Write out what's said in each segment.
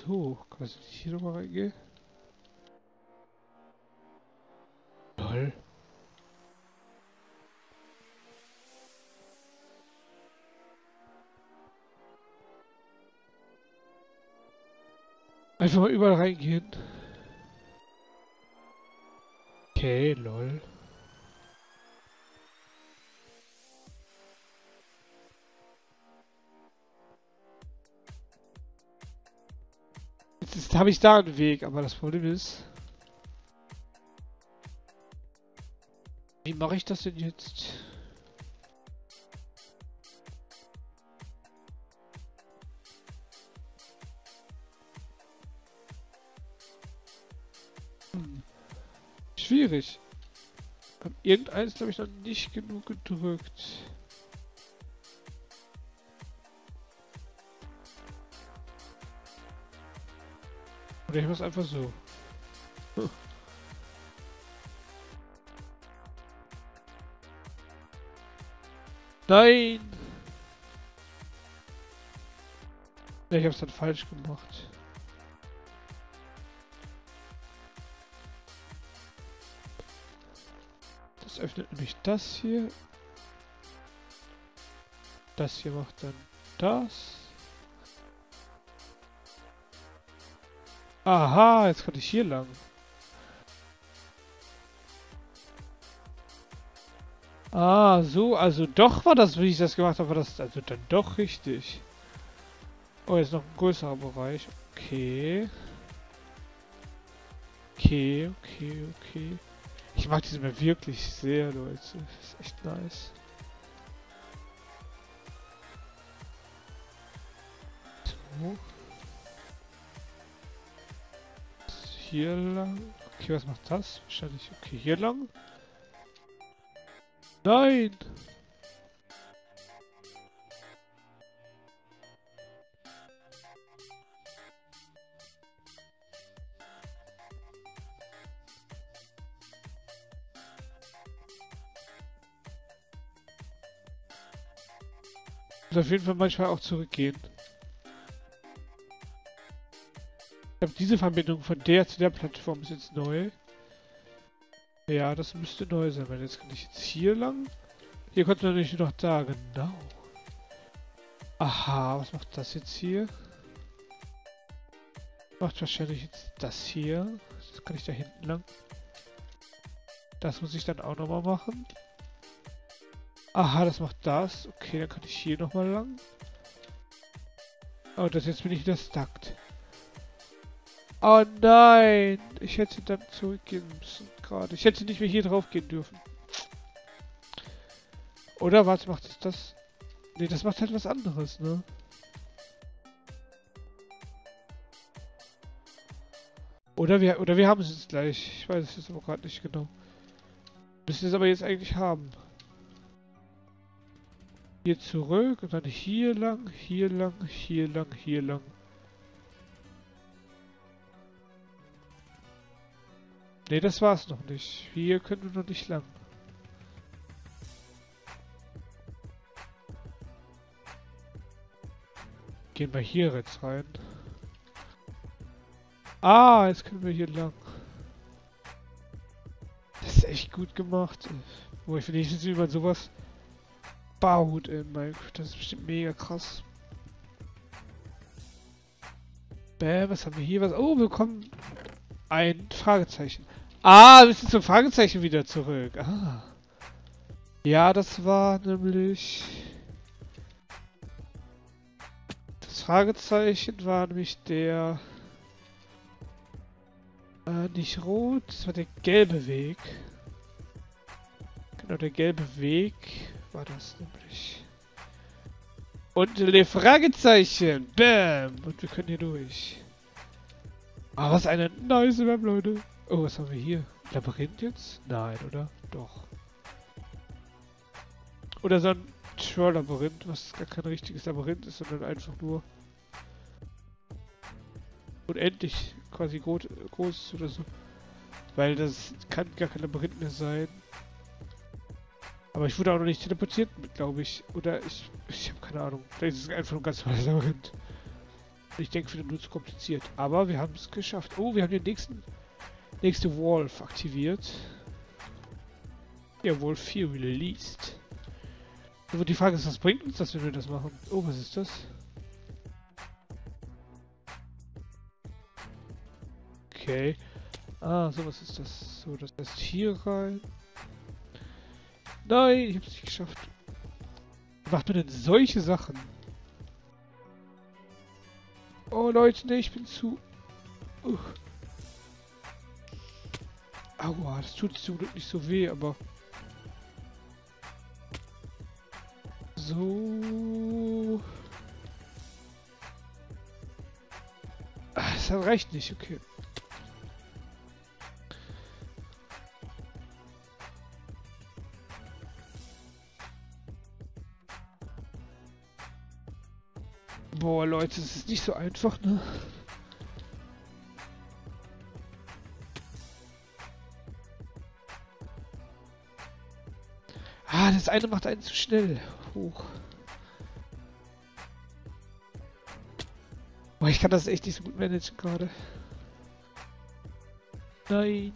So, kann man hier nochmal reingehen? Toll. Einfach mal überall reingehen. Okay, lol. Jetzt habe ich da einen Weg, aber das Problem ist... Wie mache ich das denn jetzt? Schwierig. Hab irgendeins, glaube ich, noch nicht genug gedrückt. Oder ich mach's einfach so. Hm. Nein! Ja, ich hab's dann falsch gemacht. Das öffnet nämlich das hier. Das hier macht dann das. Aha, jetzt kann ich hier lang. Ah, so, also doch war das, wie ich das gemacht habe, war das also dann doch richtig. Oh, jetzt noch ein größerer Bereich. Okay. Okay, okay, okay. Ich mag diese Map wirklich sehr, Leute. Das ist echt nice. So. Hier lang. Okay, was macht das? Wahrscheinlich. Okay, hier lang. Nein! Muss auf jeden Fall manchmal auch zurückgehen. Ich glaube, diese Verbindung von der zu der Plattform ist jetzt neu. Ja, das müsste neu sein, weil jetzt kann ich jetzt hier lang. Hier konnte man nämlich noch da, genau. Aha, was macht das jetzt hier? Macht wahrscheinlich jetzt das hier. Das kann ich da hinten lang. Das muss ich dann auch nochmal machen. Aha, das macht das. Okay, dann kann ich hier nochmal lang. Oh, das jetzt bin ich wieder stuckt. Oh nein! Ich hätte dann zurückgehen müssen gerade. Ich hätte nicht mehr hier drauf gehen dürfen. Oder warte, macht es das? Ne, das macht halt was anderes, ne? Oder wir haben es jetzt gleich. Ich weiß es jetzt aber gerade nicht genau. Müssen es aber jetzt eigentlich haben. Hier zurück und dann hier lang, hier lang, hier lang, hier lang. Ne, das war's noch nicht. Hier können wir noch nicht lang. Gehen wir hier jetzt rein. Ah, jetzt können wir hier lang. Das ist echt gut gemacht. Wo ich finde, ich wie man sowas baut in Minecraft. Das ist bestimmt mega krass. Bäh, was haben wir hier? Was? Oh, wir bekommen ein Fragezeichen. Ah, wir sind zum Fragezeichen wieder zurück. Ah. Ja, das war nämlich... Das Fragezeichen war nämlich der... nicht rot, das war der gelbe Weg. Genau, der gelbe Weg war das nämlich. Und die Fragezeichen! Bam! Und wir können hier durch. Ah, was eine nice Map, Leute. Oh, was haben wir hier? Labyrinth jetzt? Nein, oder? Doch. Oder so ein Troll-Labyrinth, was gar kein richtiges Labyrinth ist, sondern einfach nur unendlich quasi groß oder so. Weil das kann gar kein Labyrinth mehr sein. Aber ich wurde auch noch nicht teleportiert, glaube ich. Oder ich habe keine Ahnung. Vielleicht ist es einfach ein ganz normales Labyrinth. Ich denke, für den nur zu kompliziert. Aber wir haben es geschafft. Oh, wir haben den nächste Wolf aktiviert. Ja, Wolf 4 released. Aber die Frage ist, was bringt uns das, wenn wir das machen? Oh, was ist das? Okay. Ah, so was ist das. So, das heißt hier rein. Nein, ich hab's nicht geschafft. Wie macht man denn solche Sachen? Oh Leute, nee, ich bin zu... Aua, das tut zum Glück nicht so weh, aber... So... Ah, das reicht nicht, okay. Boah, Leute, das ist nicht so einfach, ne? Ah, das eine macht einen zu schnell hoch. Boah, ich kann das echt nicht so gut managen gerade. Nein.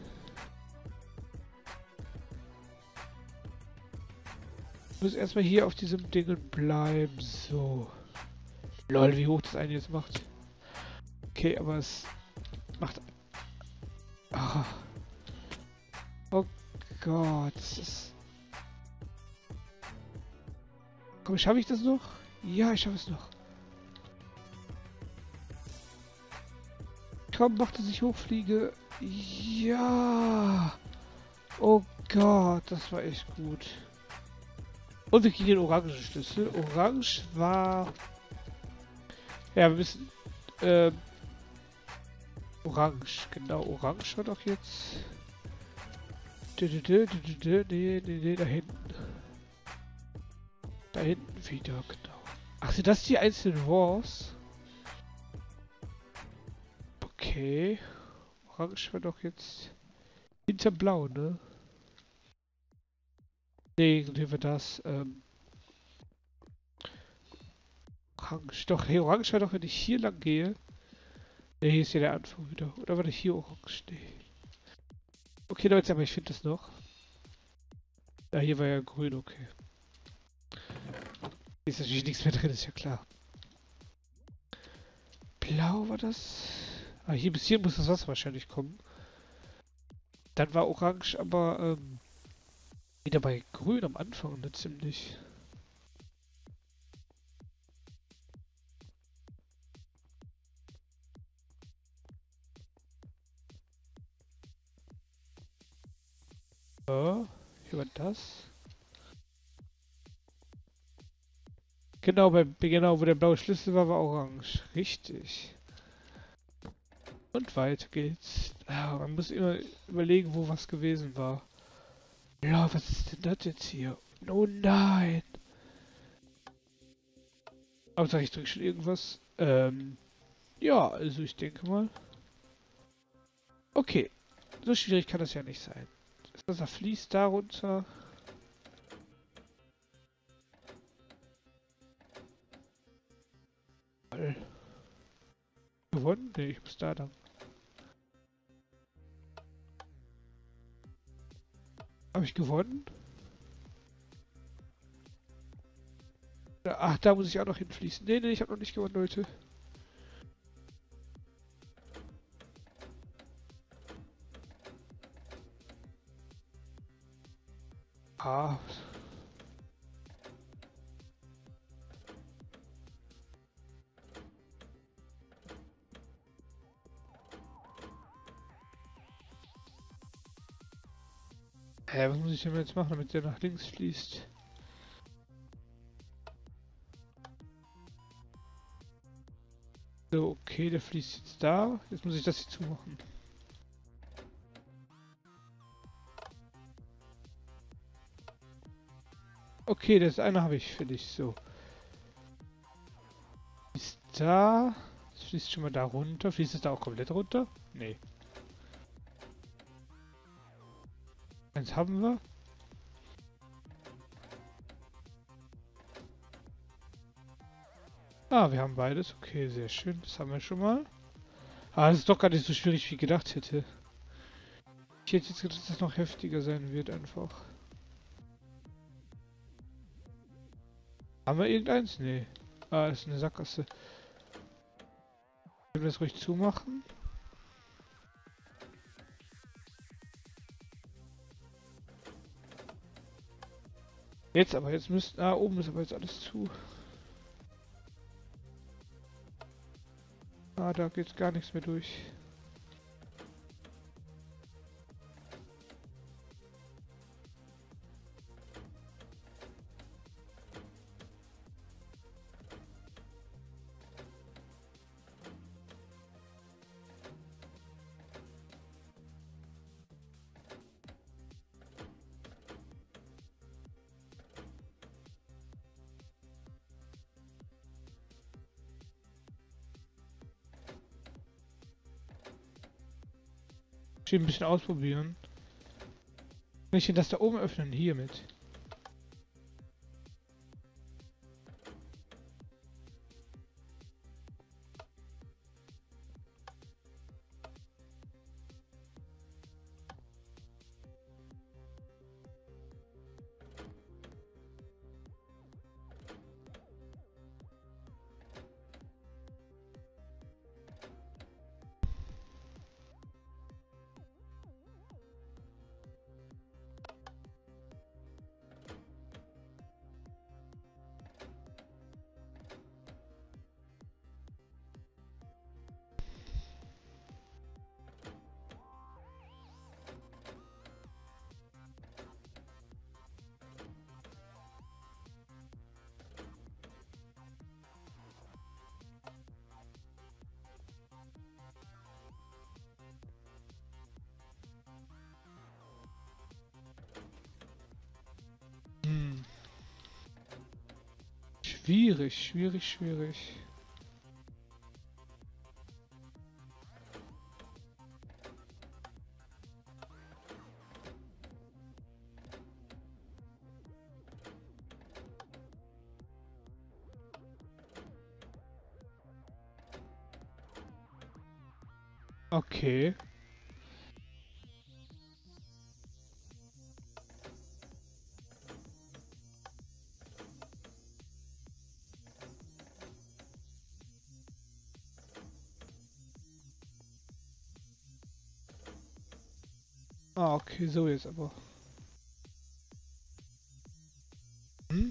Ich muss erstmal hier auf diesem Ding bleiben. So. Lol, wie hoch das eine jetzt macht. Okay, aber es macht... Ah. Oh Gott. Das ist... Komm, schaffe ich das noch? Ja, ich schaffe es noch. Komm, mach, dass ich hochfliege. Ja. Oh Gott, das war echt gut. Und wir kriegen den orangen Schlüssel. Orange war... Ja, wir müssen... Orange, genau. Orange war doch jetzt... Nee, da hinten. Da hinten wieder, genau. Ach, sind das die einzelnen Wars? Okay. Orange war doch jetzt... Hinter Blau, ne? Nee, nehmen wir das. Orange. Doch, hey, Orange war doch, wenn ich hier lang gehe. Ne, hier ist ja der Anfang wieder. Oder war das hier Orange? Nee. Okay, Leute, aber ich finde das noch. Ja, hier war ja grün, okay. Hier ist natürlich nichts mehr drin, ist ja klar. Blau war das. Ah, hier bis hier muss das Wasser wahrscheinlich kommen. Dann war Orange aber wieder bei grün am Anfang, ne, ziemlich. Ja, hier war das. Genau, genau, wo der blaue Schlüssel war, war orange. Richtig. Und weiter geht's. Ah, man muss immer überlegen, wo was gewesen war. Ja, was ist denn das jetzt hier? Oh nein! Aber sag ich drück schon irgendwas? Ja, also ich denke mal. Okay. So schwierig kann das ja nicht sein. Das Wasser fließt da runter. Gewonnen? Ne, ich muss da dann. Habe ich gewonnen? Ach, da muss ich auch noch hinfließen. Nee, nee, ich habe noch nicht gewonnen, Leute. Ah. Hä, was muss ich denn jetzt machen, damit der nach links fließt? So, okay, der fließt jetzt da. Jetzt muss ich das hier zumachen. Okay, das eine habe ich für dich. So. Fließt da. Das fließt schon mal da runter. Fließt es da auch komplett runter? Nee. Eins haben wir. Ah, wir haben beides. Okay, sehr schön. Das haben wir schon mal. Ah, das ist doch gar nicht so schwierig, wie ich gedacht hätte. Ich hätte jetzt gedacht, dass das noch heftiger sein wird einfach. Haben wir irgendeins? Nee. Ah, das ist eine Sackgasse. Können wir das ruhig zumachen? Jetzt aber, jetzt müssten... Ah, oben ist aber jetzt alles zu. Ah, da geht gar nichts mehr durch. Ich will ein bisschen ausprobieren. Kann ich denn das da oben öffnen? Hiermit. Hm. Schwierig, schwierig, schwierig. Okay. Ah, okay, so jetzt aber. Hm?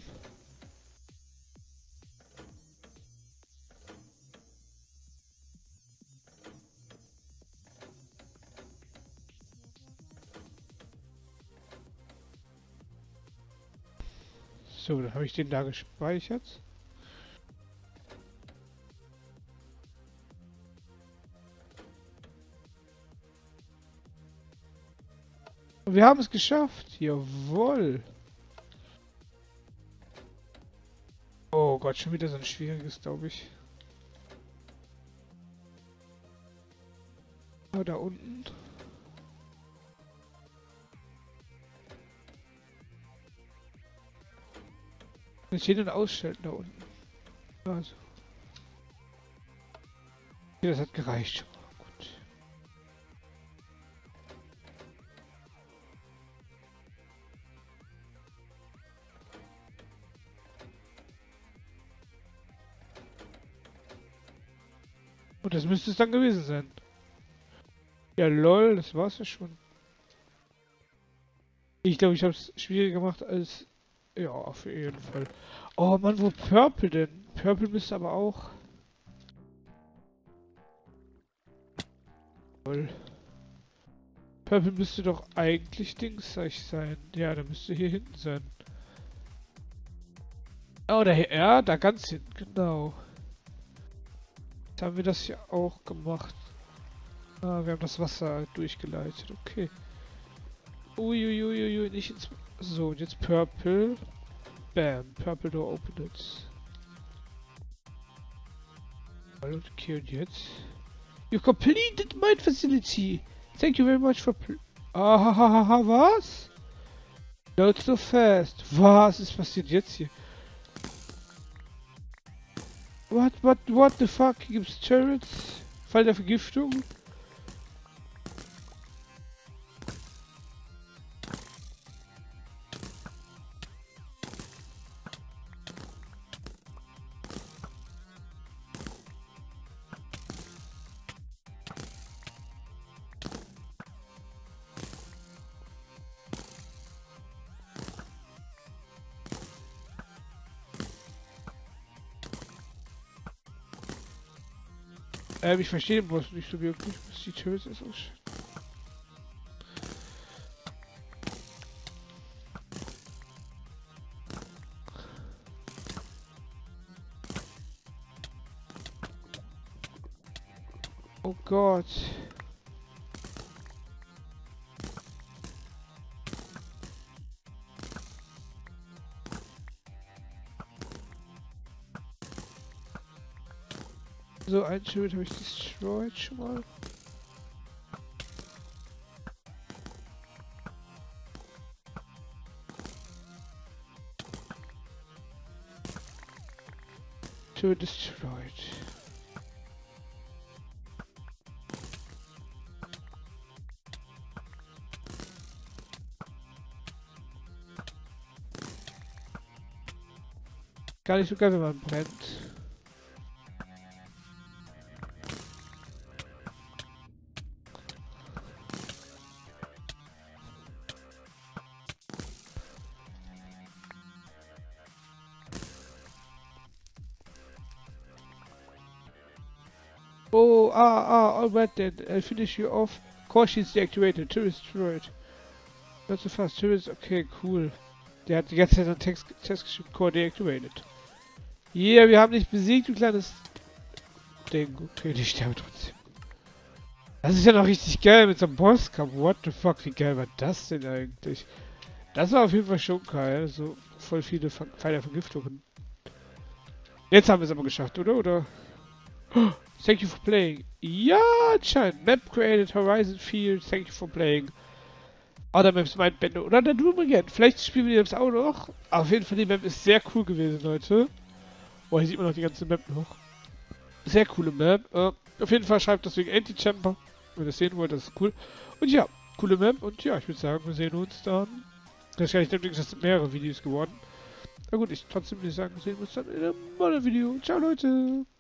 So, dann habe ich den da gespeichert. Und wir haben es geschafft. Jawohl. Oh Gott, schon wieder so ein schwieriges, glaube ich. Oh, da unten. Kann ich hin und ausschalten da unten. Also. Okay, das hat gereicht schon mal. Gut. Und das müsste es dann gewesen sein. Ja, lol, das war's ja schon. Ich glaube, ich habe es schwieriger gemacht als... Ja, auf jeden Fall. Oh Mann, wo Purple denn? Purple müsste aber auch... Lol. Purple müsste doch eigentlich dingsreich sein. Ja, der müsste hier hinten sein. Oh, da, ja, da ganz hinten, genau. Jetzt haben wir das ja auch gemacht. Ah, wir haben das Wasser durchgeleitet, okay. Uiuiuiui, nicht ins... So, und jetzt Purple. Bam, Purple Door open it. Okay, und jetzt? You completed my facility! Thank you very much for... Ah, was? Not so fast. Was ist passiert jetzt hier? What the fuck? Hier gibt's Turrets? Fall der Vergiftung? Ich verstehe den Boss nicht so wirklich, was die Turrets ist. Oh Gott. So, ein Schild habe ich destroyed schon mal. Schild destroyed. Gar nicht so geil, wenn man brennt. Oh, all right then. I'll finish you off. Core sheets deactivated. Turret destroyed. Not so fast. Turrets, okay, cool. Der hat die ganze Zeit einen Text geschrieben. Core deactivated. Yeah, wir haben dich besiegt, du kleines Ding. Okay, die sterben trotzdem. Das ist ja noch richtig geil mit so einem Bosskampf. What the fuck, wie geil war das denn eigentlich? Das war auf jeden Fall schon geil. So voll viele Pfeile Vergiftungen. Jetzt haben wir es aber geschafft, oder? Oh, thank you for playing. Ja, anscheinend. Map created, Horizon Field. Thank you for playing. Other Maps might be oder der Doom again. Vielleicht spielen wir die Maps auch noch. Auf jeden Fall, die Map ist sehr cool gewesen, Leute. Oh, hier sieht man noch die ganze Map noch. Sehr coole Map. Auf jeden Fall schreibt das wegen Anti-Chamber. Wenn ihr das sehen wollt, das ist cool. Und ja, coole Map. Und ja, ich würde sagen, wir sehen uns dann. Das sind mehrere Videos geworden. Na gut, trotzdem würde ich sagen, wir sehen uns dann in einem neuen Video. Ciao, Leute.